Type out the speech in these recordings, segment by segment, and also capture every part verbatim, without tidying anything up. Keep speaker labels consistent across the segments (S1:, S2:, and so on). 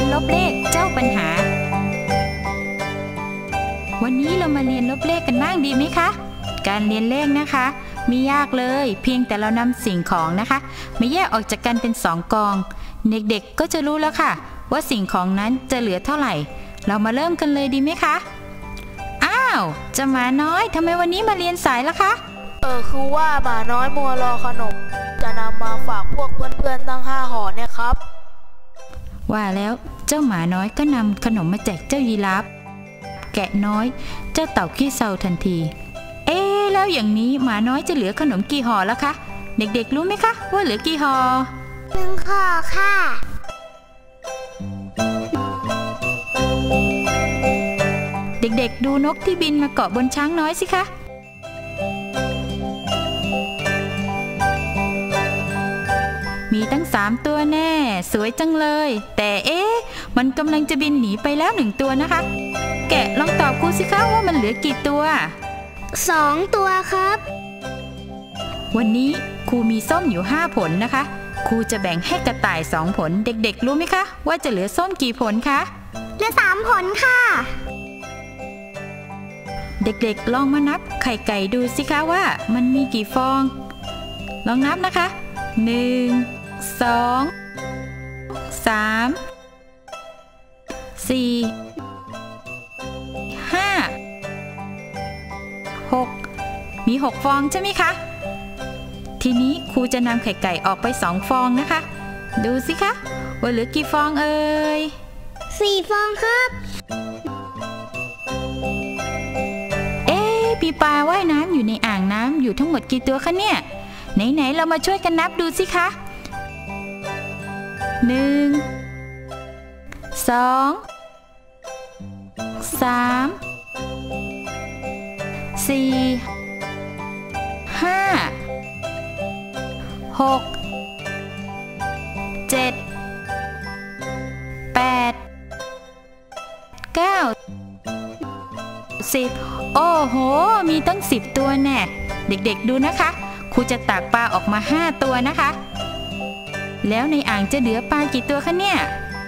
S1: นลบเลขเจ้าปัญหาวันนี้เรามาเรียนลบเลขกันบ้างดีไหมคะการเรียนเลขนะคะไม่ยากเลยเพียงแต่เรานำสิ่งของนะคะมาแยกออกจากกันเป็นสองกองเด็กๆก็จะรู้แล้วค่ะว่าสิ่งของนั้นจะเหลือเท่าไหร่เรามาเริ่มกันเลยดีไหมคะอ้าวเจ้าหมาน้อยทำไมวันนี้มาเรียนสายล่ะคะ
S2: เออคือว่าหมาน้อยมัวรอขนมจะนำมาฝากพวกเพื่อนๆตั้งห้าห่อเนี่ยครับ
S1: ว่าแล้วเจ้าหมาน้อยก็นำขนมมาแจกเจ้ายีราฟแกะน้อยเจ้าเต่าขี้เศร้าทันทีเอ๊ะแล้วอย่างนี้หมาน้อยจะเหลือขนมกี่ห่อแล้วคะเด็กๆรู้ไหมคะว่าเหลือกี่ห่อ
S3: หนึ่งห่อค่ะ
S1: เด็กๆดูนกที่บินมาเกาะบนช้างน้อยสิคะมีตั้งสามตัวแน่สวยจังเลยแต่เอ๊ะมันกำลังจะบินหนีไปแล้วหนึ่งตัวนะคะแกะลองตอบครูสิคะว่ามันเหลือกี่ตัว
S3: สองตัวครับ
S1: วันนี้ครูมีส้มอยู่ห้าผลนะคะครูจะแบ่งให้กระต่ายสองผลเด็กๆรู้ไหมคะว่าจะเหลือส้มกี่ผลคะ
S3: เหลือสามผลค่ะ
S1: เด็กๆลองมานับไข่ไก่ดูสิคะว่ามันมีกี่ฟองลองนับนะคะหนึ่งสองสามสี่ห้าหกมีหกฟองใช่ไหมคะทีนี้ครูจะนำไข่ไก่ออกไปสองฟองนะคะดูสิคะว่าเหลือกี่ฟองเอ่ย
S3: สี่ฟองครับ
S1: เอ๊ะปีปลาว่ายน้ำอยู่ในอ่างน้ำอยู่ทั้งหมดกี่ตัวคะเนี่ยไหนๆเรามาช่วยกันนับดูสิคะหนึ่งสองสามสี่ห้าหกเจ็ดแปดเก้าสิบโอ้โหมีตั้งสิบตัวแน่เด็กๆดูนะคะครูจะตักปลาออกมาห้าตัวนะคะแล้วในอ่างจะเหลือปลากี่ตัวคะเนี่ย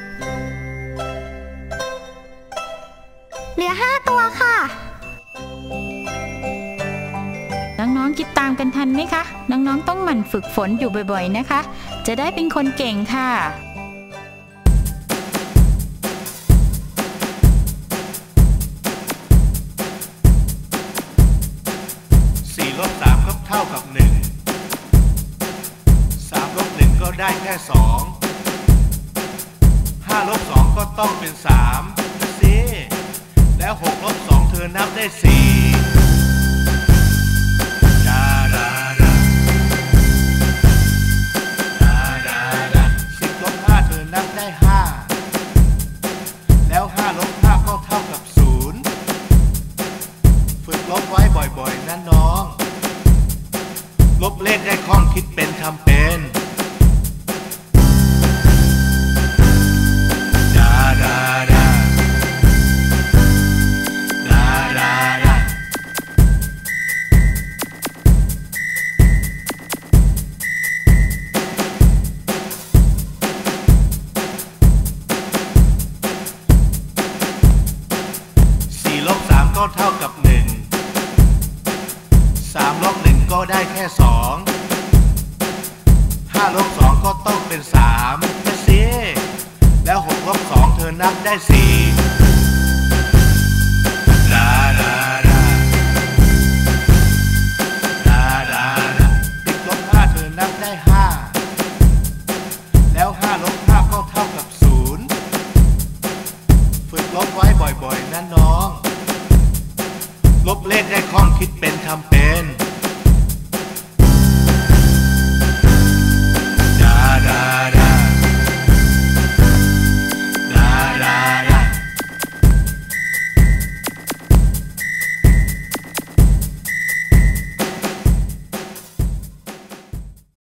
S3: เหลือห้าตัวค่ะ
S1: น้องๆคิดตามกันทันไหมคะน้องๆต้องหมั่นฝึกฝนอยู่บ่อยๆนะคะจะได้เป็นคนเก่งค่ะ
S4: สี่ลบสามก็เท่ากับหนึ่งสามลบหนึ่งก็ได้แค่สองห้าลบสองก็ต้องเป็นสามสิแล้วหกลบสองเธอนับได้สี่ดาดาดาดาดาดาสิบลบห้าเธอนับได้ห้าแล้วห้าลบห้าก็เท่ากับศูนย์ฝึกลบไว้บ่อยๆนะน้องลบเลขได้คล่องคิดเป็นทำเป็นดาดาดาดาดาดาสี่ลบสามก็เท่ากับหนึ่งสามลบหนึ่งก็ได้แค่สองห้าลบสองก็ต้องเป็นสามนะสิแล้วหกลบสองเธอนับได้สี่